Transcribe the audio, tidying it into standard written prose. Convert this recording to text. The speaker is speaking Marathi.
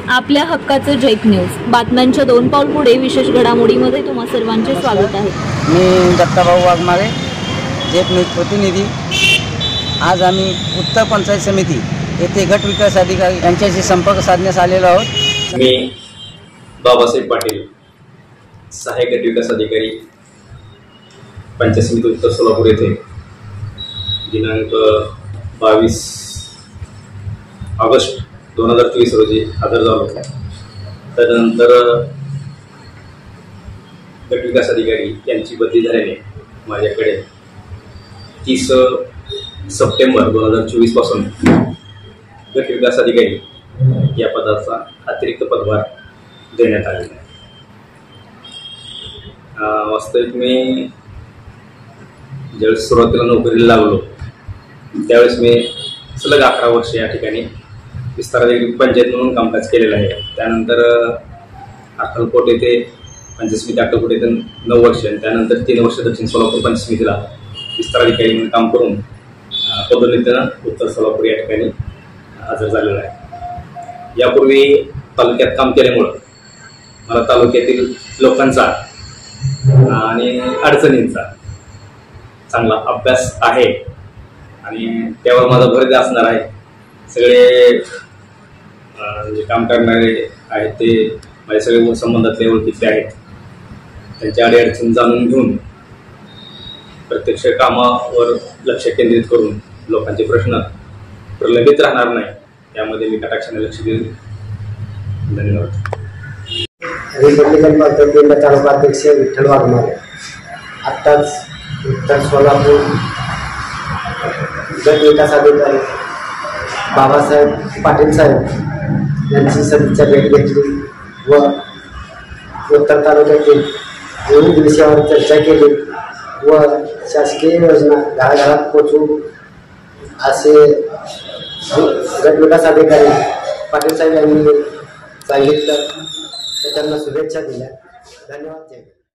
आपल्या हक्काचं जैक न्यूज बातम्यांच्या 2 पाऊल पुढे विशेष घडामोडीमध्ये तुम्हा सर्वांचे स्वागत आहे। मी दत्ताभाऊ वाघमारे, जैक न्यूज प्रतिनिधी। आज आम्ही उत्तर पंचायत समिती येथे गट विकास अधिकारी यांच्याशी संपर्क साधण्यास आलेलो आहोत। मी बाबासाहेब पाटील, सहाय्यक गट विकास अधिकारी, पंचायत समिती उत्तर सोलापूर येथे दिनांक 22 ऑगस्ट 2023 रोजी हजर झालो। त्यानंतर गट विकास अधिकारी यांची बदली झाल्याने माझ्याकडे 30 सप्टेंबर 2024 पासून गट विकास अधिकारी या पदाचा अतिरिक्त पदभार देण्यात आलेला आहे। वास्तविक मी ज्यावेळेस सुरुवातीला नोकरीला लागलो त्यावेळेस मी सलग 11 वर्ष या ठिकाणी विस्तार अधिकारी पंचायत म्हणून कामकाज केलेलं आहे। त्यानंतर अक्कलकोट येथे पंचायत समिती अक्कलकोट येथे 9 वर्ष, त्यानंतर 3 वर्ष दक्षिण सोलापूर पंचायत समितीला विस्तार अधिकारी म्हणून काम करून पदोन्नतीनं उत्तर सोलापूर या ठिकाणी हजर झालेला आहे। यापूर्वी तालुक्यात काम केल्यामुळं मला तालुक्यातील लोकांचा आणि अडचणींचा चांगला अभ्यास आहे आणि त्यावर माझा भर असणार आहे। सगळे जे काम करणारे आहेत ते माझे सगळे संबंधातले ओळखीतले आहेत, त्यांच्या अडीअडचणी जाणून घेऊन प्रत्यक्ष कामावर लक्ष केंद्रित करून लोकांचे प्रश्न प्रलंबित राहणार नाही त्यामध्ये मी कटाक्षाने लक्ष देईन। धन्यवाद। रिपब्लिकन तालुका अध्यक्ष विठ्ठल वाघमारे। आत्ताच उत्तर सोलापूर गट विकास अधिकारी बाबासाहेब पाटील साहेब यांची सदिच्छा भेट घेतली व उत्तर तालुक्यातील विविध विषयावर चर्चा केली व शासकीय योजना घराघरात पोचवू असे गट विकास अधिकारी पाटील साहेब यांनी सांगितलं, त्यांना शुभेच्छा दिल्या। धन्यवाद।